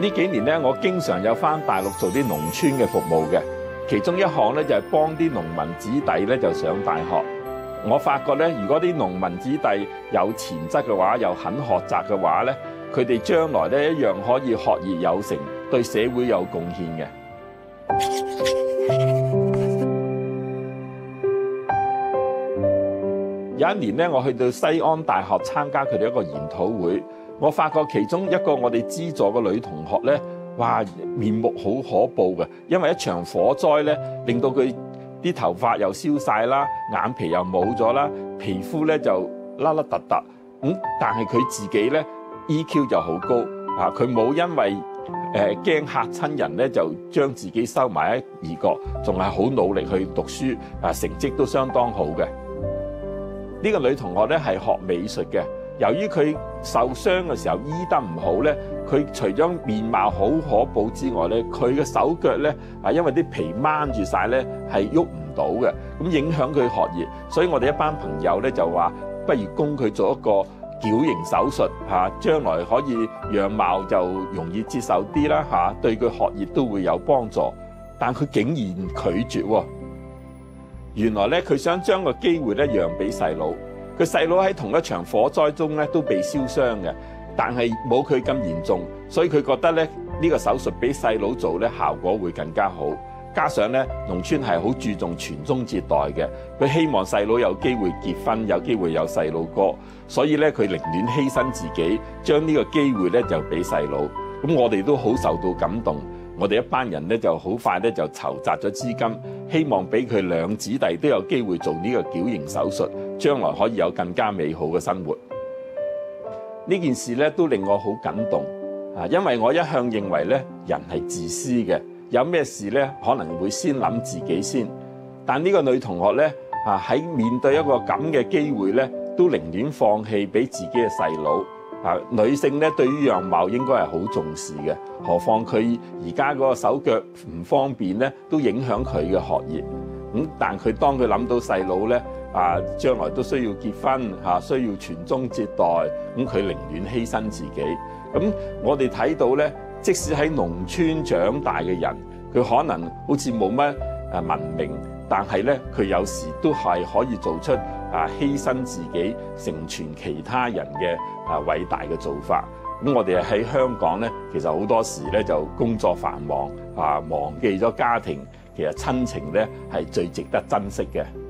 呢幾年咧，我經常有返大陸做啲農村嘅服務嘅，其中一項咧就係幫啲農民子弟咧就上大學。我發覺咧，如果啲農民子弟有潛質嘅話，又肯學習嘅話咧，佢哋將來咧一樣可以學業有成，對社會有貢獻嘅。有一年咧，我去到西安大學參加佢哋一個研討會，我發覺其中一個我哋資助嘅女同學咧，哇，面目好可怖嘅，因為一場火災咧，令到佢啲頭髮又燒晒啦，眼皮又冇咗啦，皮膚咧就凹凹凸凸。但係佢自己咧 EQ 就好高啊！佢冇因為驚嚇親人咧，就將自己收埋喺一角，仲係好努力去讀書啊，成績都相當好嘅。呢個女同學咧係學美術嘅，由於佢受傷嘅時候醫得唔好咧，佢除咗面貌好可怖之外咧，佢嘅手腳咧因為啲皮掹住晒咧係喐唔到嘅，咁影響佢學業。所以我哋一班朋友咧就話，不如供佢做一個矯形手術嚇，將來可以樣貌就容易接受啲啦嚇，對佢學業都會有幫助。但佢竟然拒絕喎。原來咧，佢想將個機會咧讓俾細佬。佢細佬喺同一場火災中咧都被燒傷嘅，但係冇佢咁嚴重，所以佢覺得咧呢個手術俾細佬做咧效果會更加好。加上咧，農村係好注重傳宗接代嘅，佢希望細佬有機會結婚，有機會有細佬哥，所以咧佢寧願犧牲自己，將呢個機會咧就俾細佬。咁我哋都好受到感動。我哋一班人咧就好快咧就籌集咗資金，希望俾佢兩子弟都有機會做呢個矯形手術，將來可以有更加美好嘅生活。呢件事咧都令我好感動啊！因為我一向認為咧人係自私嘅，有咩事咧可能會先諗自己先。但呢個女同學咧喺面對一個咁嘅機會咧，都寧願放棄俾自己嘅細佬。女性咧對於樣貌應該係好重視嘅，何況佢而家嗰個手腳唔方便咧，都影響佢嘅學業。但佢當佢諗到細佬咧將來都需要結婚需要傳宗接代，咁佢寧願犧牲自己。咁我哋睇到咧，即使喺農村長大嘅人，佢可能好似冇乜文明，但係咧佢有時都係可以做出犧牲自己成全其他人嘅偉大嘅做法。咁我哋喺香港咧，其實好多時咧就工作繁忙忘記咗家庭，其實親情咧係最值得珍惜嘅。